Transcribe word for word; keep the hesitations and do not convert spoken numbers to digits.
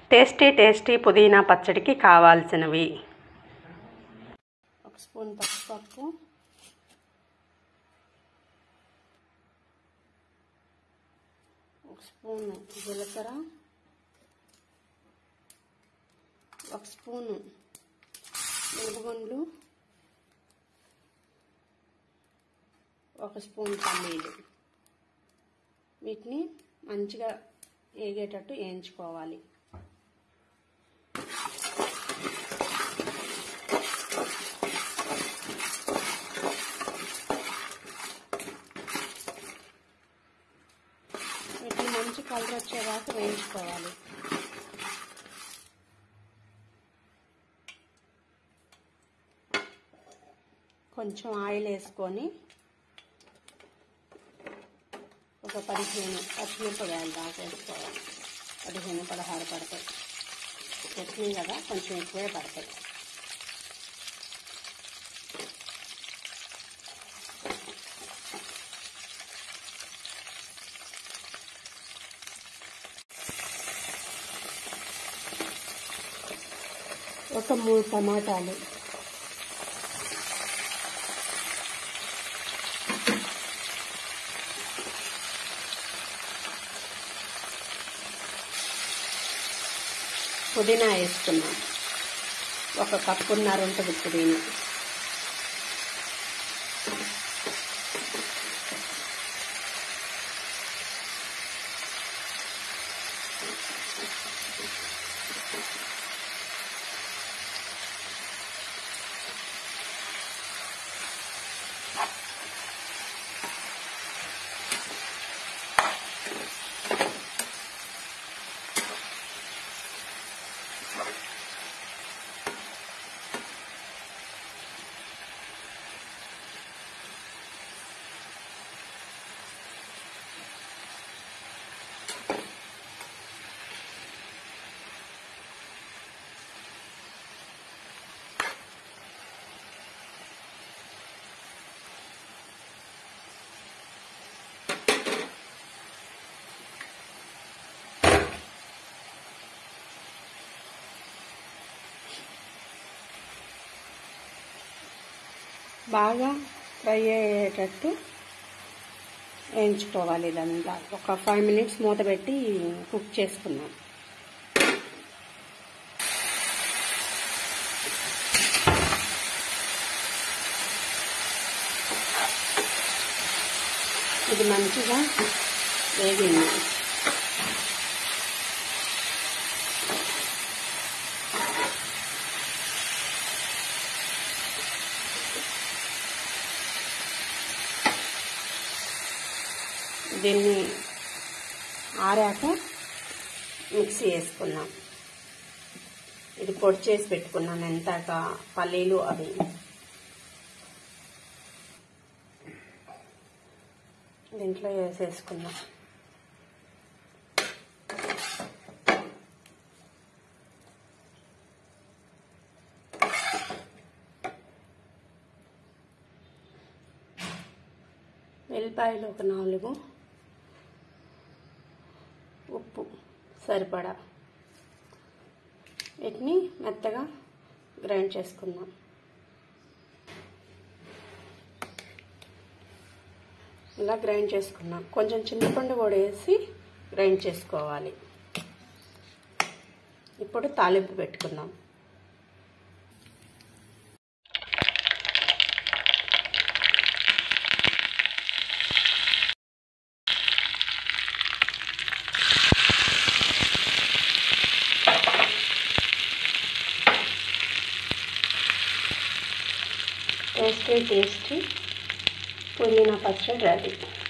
Tasty tasty పుదీనా పచ్చడికి కావాల్సినవి ఒక స్పూన్ పసుపు, ఒక స్పూన్ జీలకర్ర, ఒక స్పూను మినపగుండ్లు, ఒక స్పూన్ పల్లీలు. వీటిని మంచిగా వేగేటట్టు వేయించుకోవాలి. వీటిని మంచి కలర్ వచ్చేదాకా వేయించుకోవాలి. కొంచెం ఆయిల్ వేసుకొని ఒక పదిహేను పచ్చిమిరపకాయలు దాకా వేసుకోవాలి. పదిహేను పదహారు పడతాయి. చట్నీ కదా, కొంచెం ఎక్కువే పడతాయి. ఒక మూడు టమాటాలు, పుదీనా వేసుకున్నాం. ఒక కప్పున్నర ఉంటుంది పుదీనా. బాగా ఫ్రై అయ్యేటట్టు వేయించుకోవాలి. ఇదంతా ఒక ఫైవ్ మినిట్స్ మూత పెట్టి కుక్ చేసుకున్నాం. ఇది మంచిగా వేగింది. దీన్ని ఆరాక మిక్సీ వేసుకున్నాం. ఇది పొడి చేసి పెట్టుకున్నాను ఎంతక పల్లీలు అవి. దీంట్లో వేసేసుకున్నాం. వెల్లిపాయలు ఒక నాలుగు, ఉప్పు సరిపడా. వీటిని మెత్తగా గ్రైండ్ చేసుకుందాం. ఇలా గ్రైండ్ చేసుకున్నాం. కొంచెం చింతపండు కూడా వేసి గ్రైండ్ చేసుకోవాలి. ఇప్పుడు తాలింపు పెట్టుకుందాం. టేస్టీ టేస్టీ పుదీనా పచ్చడి రెడీ.